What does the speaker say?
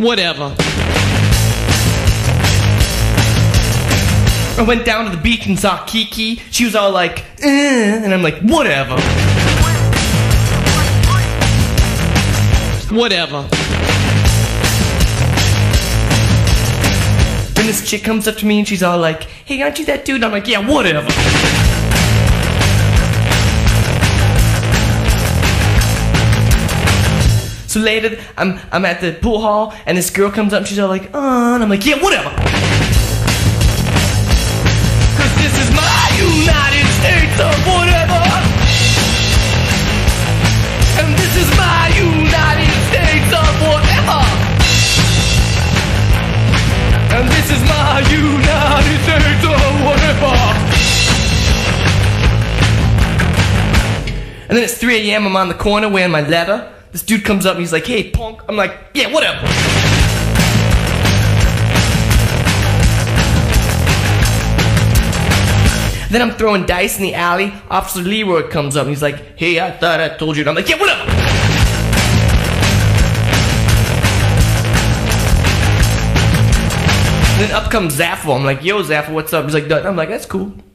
whatever. I went down to the beach and saw Kiki. She was all like, and I'm like, whatever. Whatever. Then this chick comes up to me and she's all like, hey, aren't you that dude? I'm like, yeah, whatever. So later, I'm at the pool hall and this girl comes up and she's all like, and I'm like, yeah, whatever. Cause this is my United States of whatever. And this is my United States of whatever. And this is my United States of whatever. And then it's 3 a.m. I'm on the corner wearing my leather. This dude comes up and he's like, hey, punk. I'm like, yeah, whatever. Then I'm throwing dice in the alley. Officer Leroy comes up and he's like, hey, I thought I told you. And I'm like, yeah, whatever. And then up comes Zaffo. I'm like, yo, Zaffo, what's up? He's like, I'm like, that's cool.